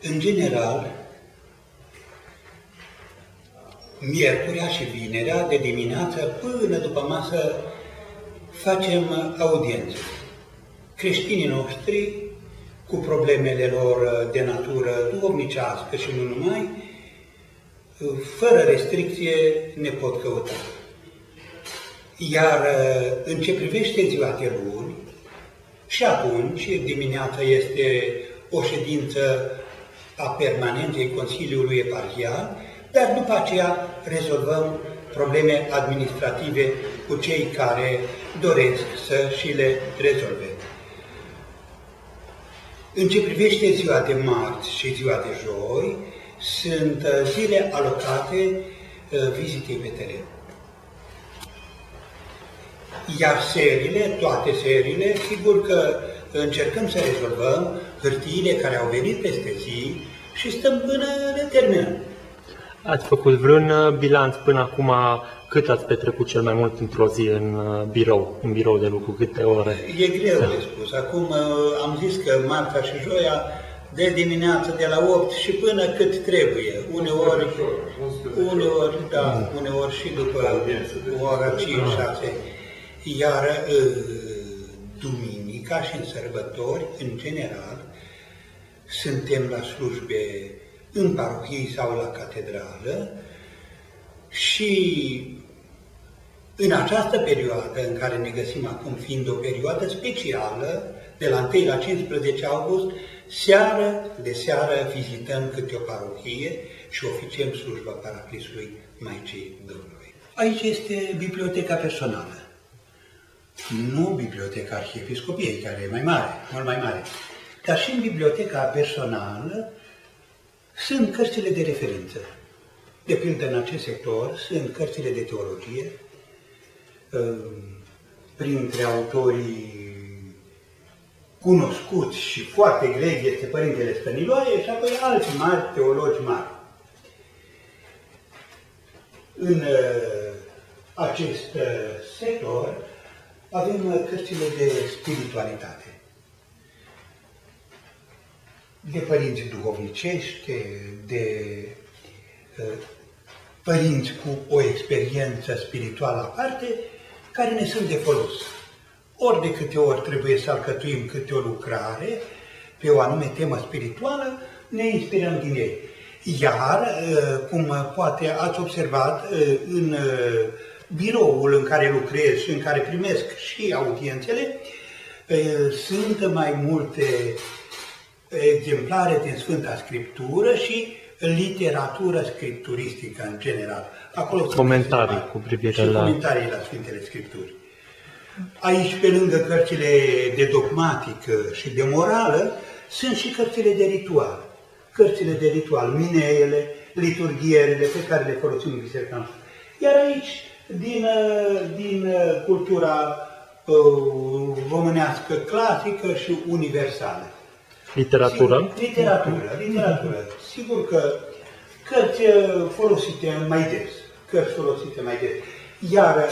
În general, miercurea și vinerea, de dimineață până după masă, facem audiențe. Creștinii noștri, cu problemele lor de natură duhovnicească și nu numai, fără restricție ne pot căuta. Iar în ce privește ziua de luni, și atunci dimineața este o ședință a permanenței Consiliului Eparhial, dar după aceea rezolvăm probleme administrative cu cei care doresc să și le rezolve. În ce privește ziua de marți și ziua de joi, sunt zile alocate vizitei pe teren. Iar serile, toate serile, sigur că încercăm să rezolvăm hârtiile care au venit peste zi și stăm până le terminăm. Ați făcut vreun bilanț până acum? Cât ați petrecut cel mai mult într-o zi în birou de lucru? Câte ore? E greu de spus. Acum am zis că marțea și joia, de dimineață de la 8 și până cât trebuie. Uneori și după ora 5-6. Iar duminica și în sărbători, în general, suntem la slujbe în parohii sau la catedrală și în această perioadă în care ne găsim acum, fiind o perioadă specială, de la 1 la 15 august, seară de seară vizităm câte o parohie și oficiem slujba Paraclisului Maicii Domnului. Aici este biblioteca personală, nu biblioteca Arhiepiscopiei, care e mai mare, mult mai mare, dar și în biblioteca personală sunt cărțile de referință. De pildă, în acest sector sunt cărțile de teologie, printre autorii cunoscuți și foarte grei este Părintele Stăniloae și apoi alți mari teologi mari. În acest sector avem cărțile de spiritualitate, de părinți duhovnicești, de părinți cu o experiență spirituală aparte, care ne sunt de folos. Ori de câte ori trebuie să alcătuim câte o lucrare pe o anume temă spirituală, ne inspirăm din ei. Iar, cum poate ați observat, în biroul în care lucrez și în care primesc și audiențele, sunt mai multe exemplare din Sfânta Scriptură și literatură scripturistică în general. Acolo comentarii cu privire la... comentarii la Sfintele Scripturi. Aici, pe lângă cărțile de dogmatică și de morală, sunt și cărțile de ritual. Cărțile de ritual, mineele, liturghierele pe care le folosim în biserica noastră. Iar aici, din cultura românească clasică și universală. Literatură? Literatură. Sigur că cărți folosite mai des. Iar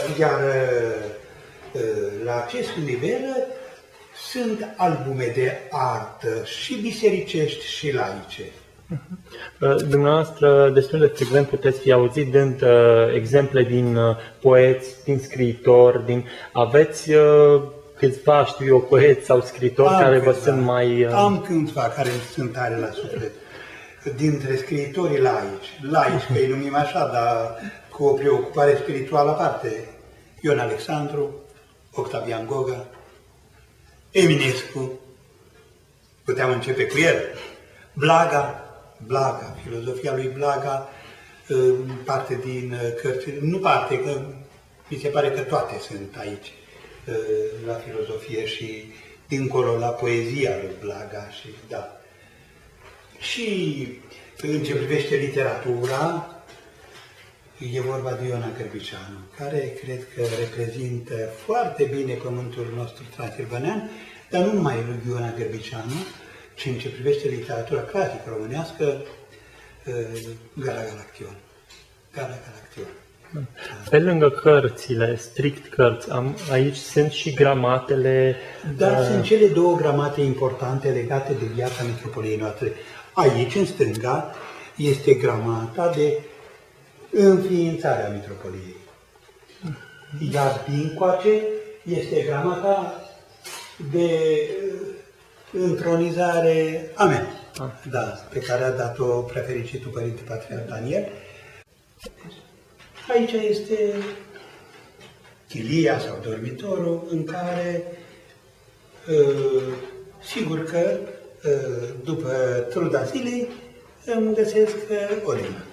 la acest nivel sunt albume de artă și bisericești și laice. Dumneavoastră, destul de frecvent puteți fi auzit dând exemple din poeți, din scriitori, aveți câțiva, știu eu, poeți sau scriitori care vă sunt mai... Am câțiva care sunt tare la suflet. Dintre scriitorii laici, că îi numim așa, dar cu o preocupare spirituală aparte. Ion Alexandru, Octavian Goga, Eminescu, puteam începe cu el, Blaga, filozofia lui Blaga, parte din cărți, nu parte, că mi se pare că toate sunt aici, la filozofie și dincolo la poezia lui Blaga și da. Și în ce privește literatura, e vorba de Ioana Gârbiceanu, care cred că reprezintă foarte bine pământul nostru transilvanean, dar nu numai lui Ioana Gârbiceanu, ci în ce privește literatura clasică românească, Gala Galaction. Pe lângă cărțile, strict cărți, aici sunt și gramatele... Dar sunt cele două gramate importante legate de viața metropoliei noastre. Aici, în stânga, este gramata de înființare a metropoliei. Iar dincoace este gramata de întronizare a mea, da, pe care a dat-o prefericitul Părinte Patriarh Daniel. Aici este chilia sau dormitorul în care, sigur că, după truda zilei, îmi găsesc odihnă.